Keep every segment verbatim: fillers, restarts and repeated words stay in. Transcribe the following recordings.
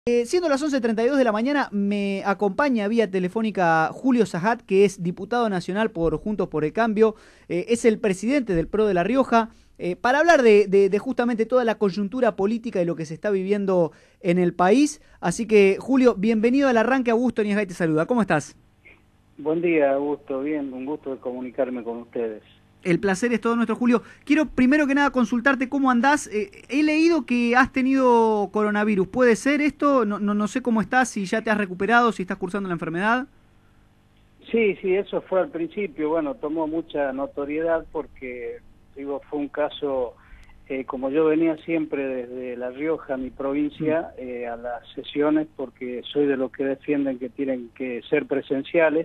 Eh, siendo las once treinta y dos de la mañana, me acompaña vía telefónica Julio Sajat, que es diputado nacional por Juntos por el Cambio, eh, es el presidente del PRO de La Rioja, eh, para hablar de, de, de justamente toda la coyuntura política y lo que se está viviendo en el país. Así que, Julio, bienvenido al arranque. Augusto Niesgay te saluda. ¿Cómo estás? Buen día, Augusto. Bien, un gusto de comunicarme con ustedes. El placer es todo nuestro, Julio. Quiero primero que nada consultarte cómo andás. Eh, he leído que has tenido coronavirus. ¿Puede ser esto? No, no, no sé cómo estás, si ya te has recuperado, si estás cursando la enfermedad. Sí, sí, eso fue al principio. Bueno, tomó mucha notoriedad porque, digo, fue un caso, eh, como yo venía siempre desde La Rioja, mi provincia, eh, a las sesiones, porque soy de los que defienden que tienen que ser presenciales.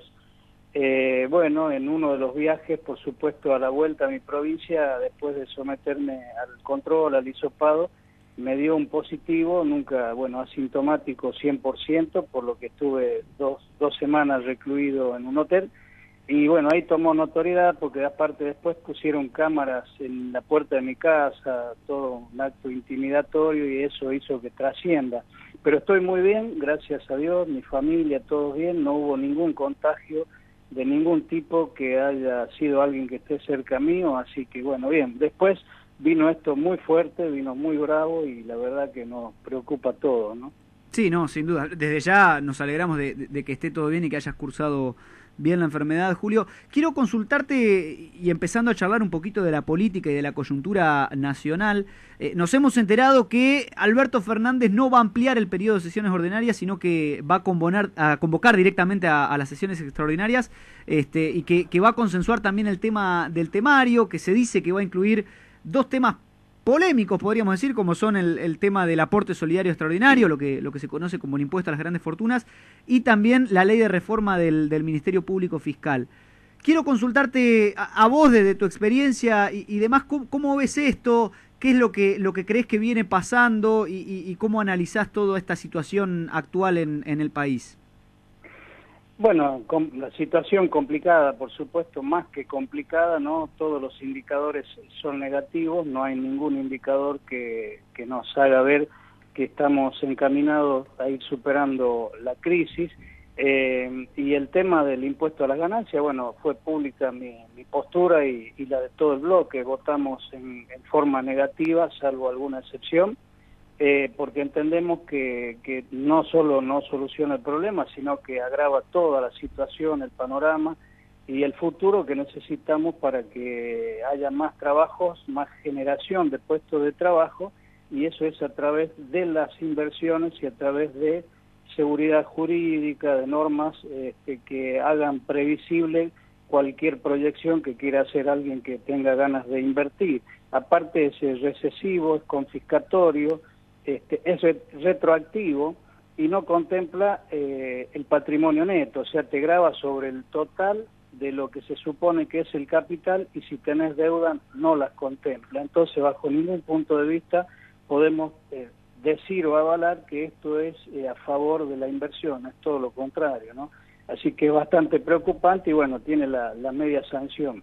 Eh, bueno, en uno de los viajes, por supuesto, a la vuelta a mi provincia, después de someterme al control, al hisopado, me dio un positivo, nunca, bueno, asintomático cien por ciento, por lo que estuve dos, dos semanas recluido en un hotel. Y bueno, ahí tomó notoriedad porque aparte después pusieron cámaras en la puerta de mi casa, todo un acto intimidatorio, y eso hizo que trascienda. Pero estoy muy bien, gracias a Dios, mi familia, todos bien, no hubo ningún contagio de ningún tipo que haya sido alguien que esté cerca mío, así que bueno, bien. Después vino esto muy fuerte, vino muy bravo y la verdad que nos preocupa todo, ¿no? Sí, no, sin duda. Desde ya nos alegramos de, de, de que esté todo bien y que hayas cursado bien la enfermedad, Julio. Quiero consultarte, y empezando a charlar un poquito de la política y de la coyuntura nacional, eh, nos hemos enterado que Alberto Fernández no va a ampliar el periodo de sesiones ordinarias, sino que va a, convocar, a convocar directamente a, a las sesiones extraordinarias, este, y que, que va a consensuar también el tema del temario, que se dice que va a incluir dos temas polémicos, podríamos decir, como son el, el tema del aporte solidario extraordinario, lo que, lo que se conoce como el impuesto a las grandes fortunas, y también la ley de reforma del, del Ministerio Público Fiscal. Quiero consultarte a, a vos desde tu experiencia y, y demás, ¿cómo, ¿cómo ves esto? ¿Qué es lo que, lo que crees que viene pasando y, y, y cómo analizás toda esta situación actual en, en el país? Bueno, com la situación complicada, por supuesto, más que complicada, ¿no? Todos los indicadores son negativos, no hay ningún indicador que, que nos haga ver que estamos encaminados a ir superando la crisis. Eh, y el tema del impuesto a las ganancias, bueno, fue pública mi, mi postura y, y la de todo el bloque. Votamos en, en forma negativa, salvo alguna excepción. Eh, porque entendemos que, que no solo no soluciona el problema, sino que agrava toda la situación, el panorama y el futuro que necesitamos para que haya más trabajos, más generación de puestos de trabajo, y eso es a través de las inversiones y a través de seguridad jurídica, de normas este, que hagan previsible cualquier proyección que quiera hacer alguien que tenga ganas de invertir. Aparte es recesivo, es confiscatorio, Este, es retroactivo y no contempla eh, el patrimonio neto, o sea, te grava sobre el total de lo que se supone que es el capital, y si tenés deuda no las contempla. Entonces, bajo ningún punto de vista podemos eh, decir o avalar que esto es eh, a favor de la inversión, es todo lo contrario, ¿no? Así que es bastante preocupante y bueno, tiene la, la media sanción.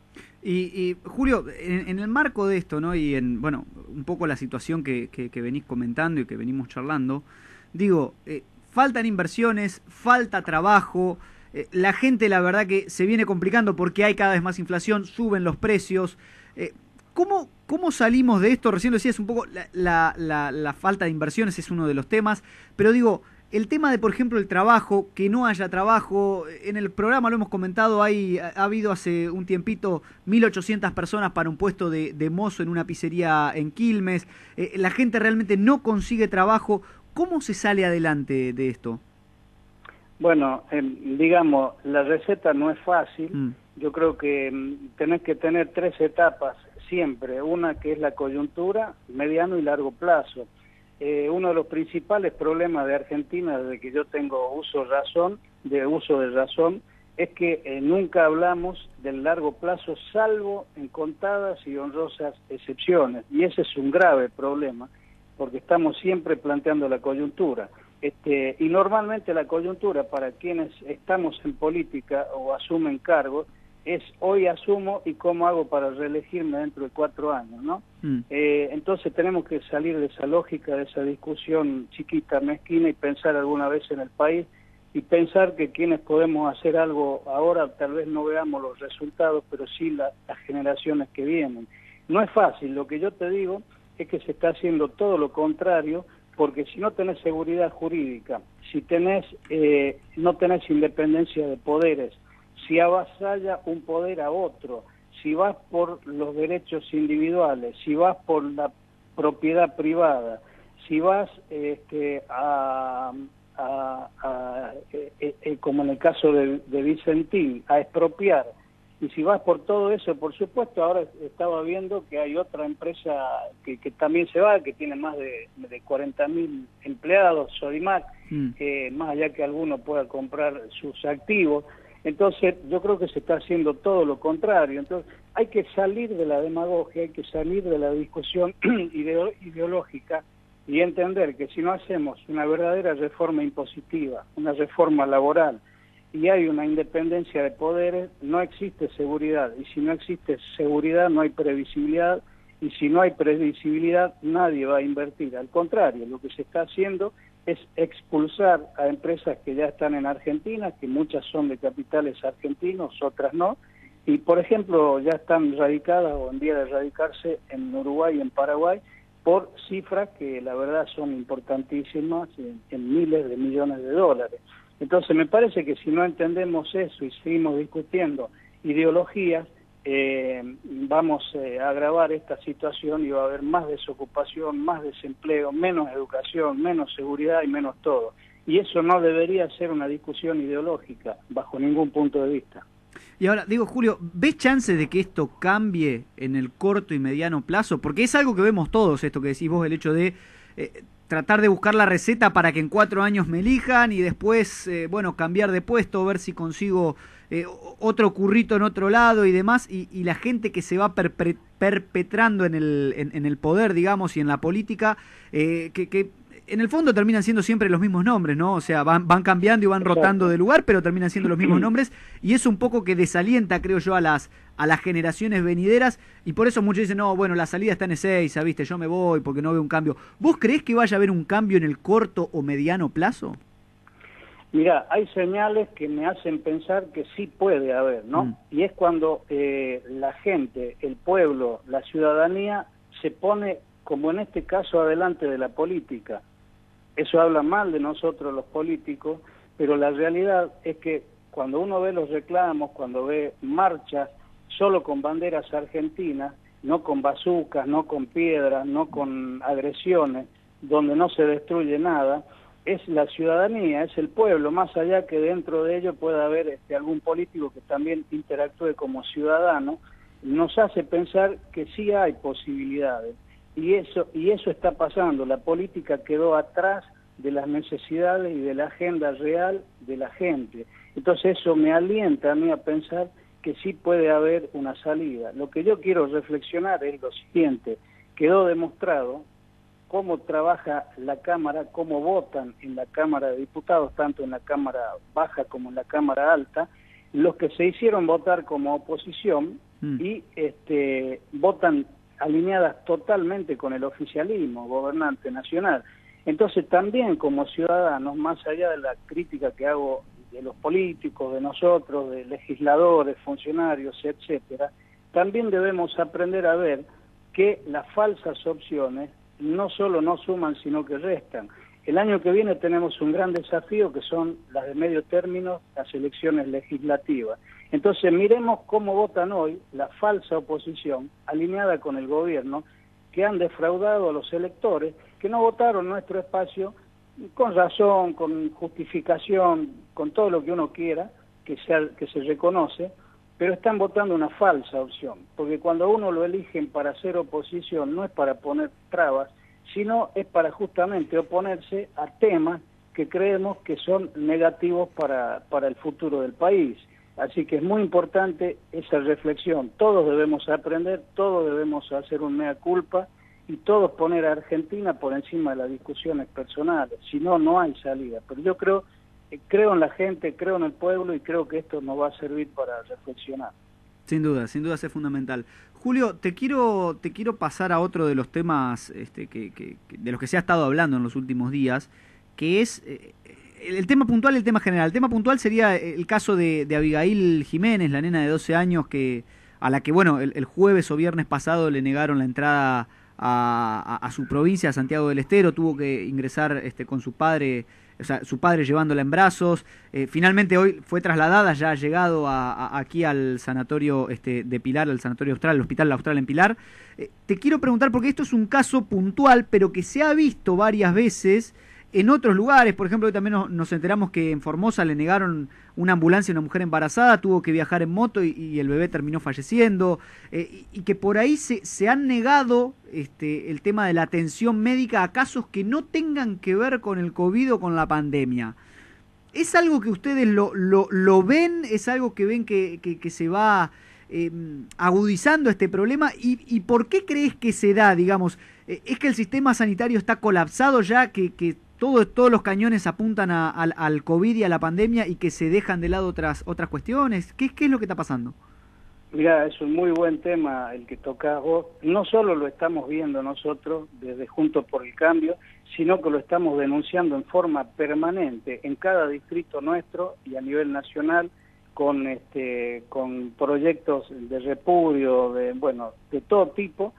Y, y Julio, en, en el marco de esto, ¿no? Y en, bueno, un poco la situación que, que, que venís comentando y que venimos charlando, digo, eh, faltan inversiones, falta trabajo, eh, la gente la verdad que se viene complicando porque hay cada vez más inflación, suben los precios. Eh, ¿cómo, ¿Cómo salimos de esto? Recién decías un poco, la, la, la, la falta de inversiones es uno de los temas, pero digo, el tema de, por ejemplo, el trabajo, que no haya trabajo, en el programa lo hemos comentado, hay, ha habido hace un tiempito mil ochocientas personas para un puesto de, de mozo en una pizzería en Quilmes, eh, la gente realmente no consigue trabajo. ¿Cómo se sale adelante de esto? Bueno, eh, digamos, la receta no es fácil. Mm. Yo creo que mm, tenés que tener tres etapas siempre, una que es la coyuntura, mediano y largo plazo. Eh, uno de los principales problemas de Argentina, desde que yo tengo uso razón, de uso de razón, es que eh, nunca hablamos del largo plazo, salvo en contadas y honrosas excepciones, y ese es un grave problema, porque estamos siempre planteando la coyuntura. Este, y normalmente la coyuntura, para quienes estamos en política o asumen cargos, es hoy asumo y cómo hago para reelegirme dentro de cuatro años, ¿no? Mm. Eh, entonces tenemos que salir de esa lógica, de esa discusión chiquita, mezquina, y pensar alguna vez en el país, y pensar que quienes podemos hacer algo ahora tal vez no veamos los resultados, pero sí la, las generaciones que vienen. No es fácil, lo que yo te digo es que se está haciendo todo lo contrario, porque si no tenés seguridad jurídica, si tenés, eh, no tenés independencia de poderes, si avasalla un poder a otro, si vas por los derechos individuales, si vas por la propiedad privada, si vas este, a, a, a eh, eh, como en el caso de, de Vicentín, a expropiar, y si vas por todo eso, por supuesto, ahora estaba viendo que hay otra empresa que, que también se va, que tiene más de, de cuarenta mil empleados, Sodimac, mm. eh, más allá que alguno pueda comprar sus activos. Entonces yo creo que se está haciendo todo lo contrario. Entonces hay que salir de la demagogia, hay que salir de la discusión ideo ideológica y entender que si no hacemos una verdadera reforma impositiva, una reforma laboral, y hay una independencia de poderes, no existe seguridad, y si no existe seguridad no hay previsibilidad, y si no hay previsibilidad nadie va a invertir. Al contrario, lo que se está haciendo es expulsar a empresas que ya están en Argentina, que muchas son de capitales argentinos, otras no, y por ejemplo ya están radicadas o en vía de radicarse en Uruguay y en Paraguay por cifras que la verdad son importantísimas, en, en miles de millones de dólares. Entonces me parece que si no entendemos eso y seguimos discutiendo ideologías, eh, vamos eh, a agravar esta situación y va a haber más desocupación, más desempleo, menos educación, menos seguridad y menos todo. Y eso no debería ser una discusión ideológica, bajo ningún punto de vista. Y ahora, digo, Julio, ¿ves chances de que esto cambie en el corto y mediano plazo? Porque es algo que vemos todos, esto que decís vos, el hecho de eh, tratar de buscar la receta para que en cuatro años me elijan y después, eh, bueno, cambiar de puesto, ver si consigo eh, otro currito en otro lado y demás, y, y la gente que se va perpe perpetrando en el, en, en el poder, digamos, y en la política, eh, que... que en el fondo terminan siendo siempre los mismos nombres, ¿no? O sea, van, van cambiando y van Exacto. rotando de lugar, pero terminan siendo los mismos nombres, y eso un poco que desalienta, creo yo, a las a las generaciones venideras, y por eso muchos dicen, no, bueno, la salida está en Ezeiza, ¿viste? Yo me voy porque no veo un cambio. ¿Vos creés que vaya a haber un cambio en el corto o mediano plazo? Mira, hay señales que me hacen pensar que sí puede haber, ¿no? Mm. Y es cuando eh, la gente, el pueblo, la ciudadanía se pone, como en este caso, adelante de la política. Eso habla mal de nosotros los políticos, pero la realidad es que cuando uno ve los reclamos, cuando ve marchas solo con banderas argentinas, no con bazucas, no con piedras, no con agresiones, donde no se destruye nada, es la ciudadanía, es el pueblo, más allá que dentro de ello pueda haber este, algún político que también interactúe como ciudadano, nos hace pensar que sí hay posibilidades. Y eso, y eso está pasando, la política quedó atrás de las necesidades y de la agenda real de la gente. Entonces eso me alienta a mí a pensar que sí puede haber una salida. Lo que yo quiero reflexionar es lo siguiente: quedó demostrado cómo trabaja la Cámara, cómo votan en la Cámara de Diputados, tanto en la Cámara Baja como en la Cámara Alta, los que se hicieron votar como oposición mm. y este, votan alineadas totalmente con el oficialismo gobernante nacional. Entonces también como ciudadanos, más allá de la crítica que hago de los políticos, de nosotros, de legisladores, funcionarios, etcétera, también debemos aprender a ver que las falsas opciones no solo no suman, sino que restan. El año que viene tenemos un gran desafío que son las de medio término, las elecciones legislativas. Entonces miremos cómo votan hoy la falsa oposición alineada con el gobierno, que han defraudado a los electores, que no votaron nuestro espacio con razón, con justificación, con todo lo que uno quiera, que, sea, que se reconoce, pero están votando una falsa opción, porque cuando uno lo eligen para hacer oposición no es para poner trabas, sino es para justamente oponerse a temas que creemos que son negativos para, para el futuro del país. Así que es muy importante esa reflexión. Todos debemos aprender, todos debemos hacer un mea culpa y todos poner a Argentina por encima de las discusiones personales. Si no, no hay salida. Pero yo creo, creo en la gente, creo en el pueblo y creo que esto nos va a servir para reflexionar. Sin duda, sin duda es fundamental. Julio, te quiero, te quiero pasar a otro de los temas este, que, que, que, de los que se ha estado hablando en los últimos días, que es eh, el, el tema puntual y el tema general. El tema puntual sería el caso de, de Abigail Jiménez, la nena de doce años, que a la que, bueno, el, el jueves o viernes pasado le negaron la entrada a, a, a su provincia, a Santiago del Estero, tuvo que ingresar este, con su padre, o sea, su padre llevándola en brazos. Eh, finalmente hoy fue trasladada, ya ha llegado a, a, aquí al sanatorio este, de Pilar, al sanatorio austral, al hospital austral en Pilar. Eh, te quiero preguntar, porque esto es un caso puntual, pero que se ha visto varias veces en otros lugares. Por ejemplo, hoy también nos, nos enteramos que en Formosa le negaron una ambulancia a una mujer embarazada, tuvo que viajar en moto y, y el bebé terminó falleciendo, eh, y, y que por ahí se, se han negado este, el tema de la atención médica a casos que no tengan que ver con el COVID o con la pandemia. ¿Es algo que ustedes lo, lo, lo ven? ¿Es algo que ven que, que, que se va eh, agudizando este problema? ¿Y, y por qué crees que se da, digamos? Eh, ¿Es que el sistema sanitario está colapsado ya, que, que todo, todos los cañones apuntan a, a, al COVID y a la pandemia y que se dejan de lado otras, otras cuestiones? ¿Qué, qué es lo que está pasando? Mira, es un muy buen tema el que tocás vos. No solo lo estamos viendo nosotros desde Juntos por el Cambio, sino que lo estamos denunciando en forma permanente en cada distrito nuestro y a nivel nacional, con este con proyectos de repudio, de bueno, de todo tipo,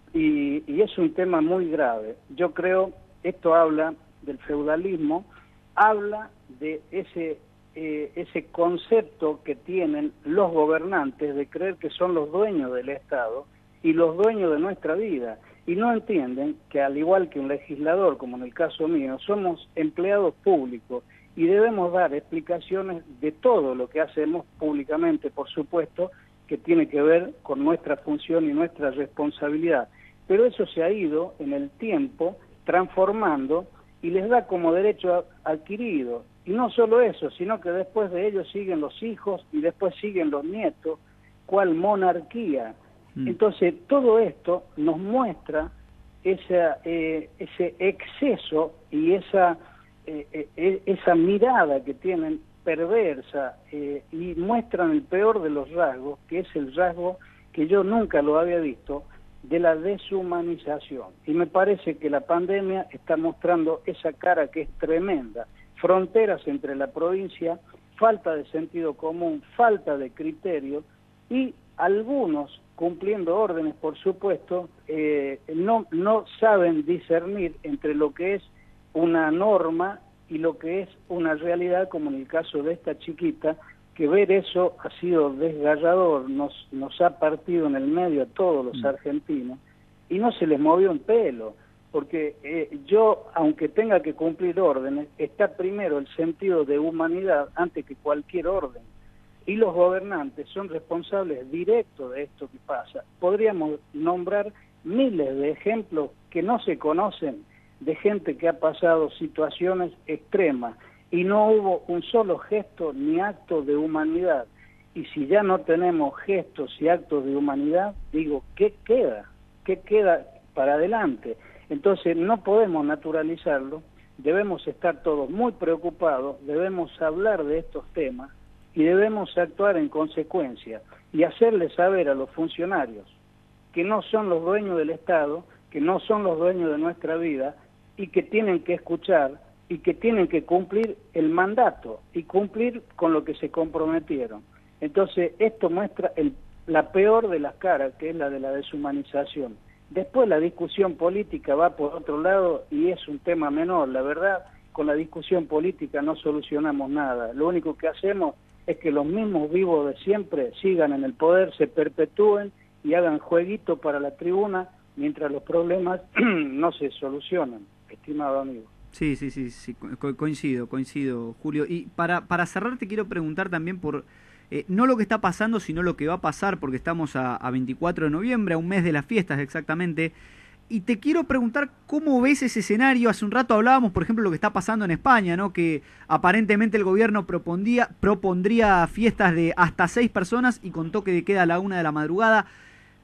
y, y es un tema muy grave. Yo creo, esto habla del feudalismo, habla de ese eh, ese concepto que tienen los gobernantes de creer que son los dueños del Estado y los dueños de nuestra vida, y no entienden que, al igual que un legislador, como en el caso mío, somos empleados públicos y debemos dar explicaciones de todo lo que hacemos públicamente, por supuesto, que tiene que ver con nuestra función y nuestra responsabilidad. Pero eso se ha ido en el tiempo transformando y les da como derecho adquirido. Y no solo eso, sino que después de ellos siguen los hijos y después siguen los nietos, cual monarquía. Mm. Entonces, todo esto nos muestra esa, eh, ese exceso y esa, eh, eh, esa mirada que tienen perversa, eh, y muestran el peor de los rasgos, que es el rasgo que yo nunca lo había visto, de la deshumanización. Y me parece que la pandemia está mostrando esa cara que es tremenda. Fronteras entre la provincia, falta de sentido común, falta de criterio, y algunos, cumpliendo órdenes, por supuesto, eh, no, no saben discernir entre lo que es una norma y lo que es una realidad, como en el caso de esta chiquita, que ver eso ha sido desgarrador, nos, nos ha partido en el medio a todos los argentinos, y no se les movió un pelo, porque eh, yo, aunque tenga que cumplir órdenes, está primero el sentido de humanidad antes que cualquier orden, y los gobernantes son responsables directos de esto que pasa. Podríamos nombrar miles de ejemplos que no se conocen de gente que ha pasado situaciones extremas, y no hubo un solo gesto ni acto de humanidad. Y si ya no tenemos gestos y actos de humanidad, digo, ¿qué queda? ¿Qué queda para adelante? Entonces no podemos naturalizarlo, debemos estar todos muy preocupados, debemos hablar de estos temas y debemos actuar en consecuencia y hacerles saber a los funcionarios que no son los dueños del Estado, que no son los dueños de nuestra vida y que tienen que escuchar y que tienen que cumplir el mandato y cumplir con lo que se comprometieron. Entonces, esto muestra el, la peor de las caras, que es la de la deshumanización. Después la discusión política va por otro lado y es un tema menor. La verdad, con la discusión política no solucionamos nada. Lo único que hacemos es que los mismos vivos de siempre sigan en el poder, se perpetúen y hagan jueguito para la tribuna mientras los problemas no se solucionan, estimado amigo. Sí, sí, sí, sí, co coincido, coincido, Julio. Y para, para cerrar te quiero preguntar también por, eh, no lo que está pasando, sino lo que va a pasar, porque estamos a, a veinticuatro de noviembre, a un mes de las fiestas exactamente, y te quiero preguntar cómo ves ese escenario. Hace un rato hablábamos, por ejemplo, lo que está pasando en España, ¿no? Que aparentemente el gobierno propondría, propondría fiestas de hasta seis personas y con toque de queda a la una de la madrugada.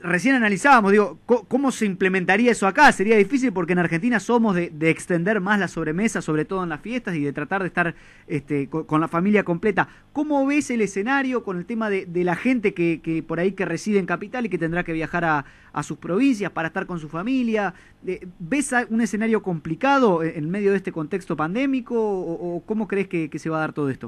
recién analizábamos, digo, ¿cómo se implementaría eso acá? Sería difícil porque en Argentina somos de, de extender más la sobremesa, sobre todo en las fiestas, y de tratar de estar este, con, con la familia completa. ¿Cómo ves el escenario con el tema de, de la gente que, que por ahí que reside en Capital y que tendrá que viajar a, a sus provincias para estar con su familia? ¿Ves un escenario complicado en medio de este contexto pandémico o, o cómo crees que, que se va a dar todo esto?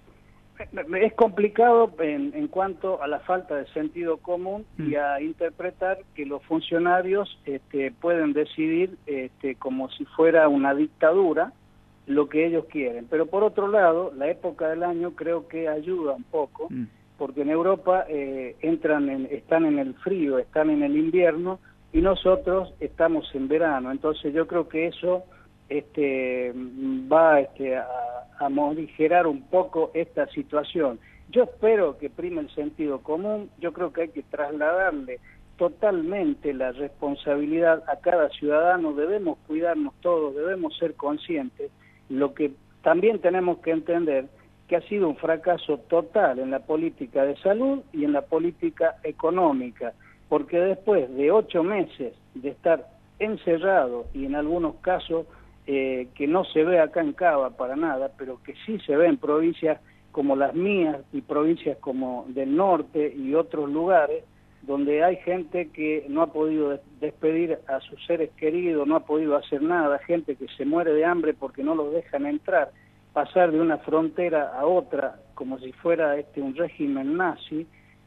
Es complicado en, en cuanto a la falta de sentido común y a interpretar que los funcionarios este, pueden decidir este, como si fuera una dictadura lo que ellos quieren. Pero por otro lado, la época del año creo que ayuda un poco, mm. porque en Europa eh, entran en, están en el frío, están en el invierno y nosotros estamos en verano. Entonces yo creo que eso este, va este, a a morigerar un poco esta situación. Yo espero que prime el sentido común, yo creo que hay que trasladarle totalmente la responsabilidad a cada ciudadano, debemos cuidarnos todos, debemos ser conscientes, lo que también tenemos que entender que ha sido un fracaso total en la política de salud y en la política económica, porque después de ocho meses de estar encerrado y en algunos casos Eh, que no se ve acá en Cava para nada, pero que sí se ve en provincias como las mías y provincias como del norte y otros lugares, donde hay gente que no ha podido despedir a sus seres queridos, no ha podido hacer nada, gente que se muere de hambre porque no los dejan entrar, pasar de una frontera a otra como si fuera este un régimen nazi.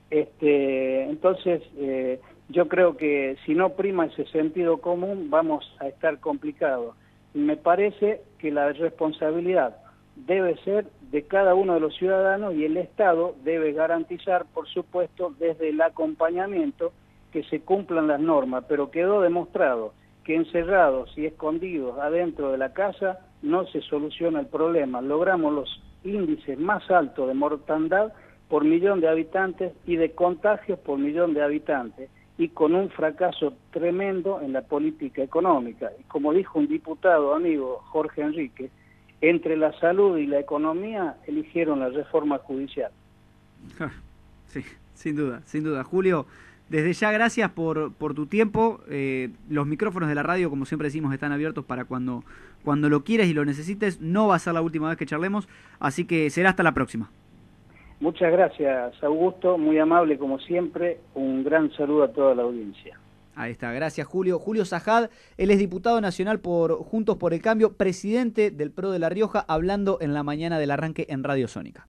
Este, entonces, eh, yo creo que si no prima ese sentido común, vamos a estar complicados. Me parece que la responsabilidad debe ser de cada uno de los ciudadanos y el Estado debe garantizar, por supuesto, desde el acompañamiento que se cumplan las normas, pero quedó demostrado que encerrados y escondidos adentro de la casa no se soluciona el problema. Logramos los índices más altos de mortandad por millón de habitantes y de contagios por millón de habitantes, y con un fracaso tremendo en la política económica. Y como dijo un diputado amigo, Jorge Enrique, entre la salud y la economía eligieron la reforma judicial. Sí, sin duda, sin duda. Julio, desde ya gracias por, por tu tiempo. Eh, los micrófonos de la radio, como siempre decimos, están abiertos para cuando, cuando lo quieras y lo necesites. No va a ser la última vez que charlemos, así que será hasta la próxima. Muchas gracias, Augusto, muy amable como siempre, un gran saludo a toda la audiencia. Ahí está, gracias Julio. Julio Sajad, él es diputado nacional por Juntos por el Cambio, presidente del P R O de La Rioja, hablando en la mañana del arranque en Radio Sónica.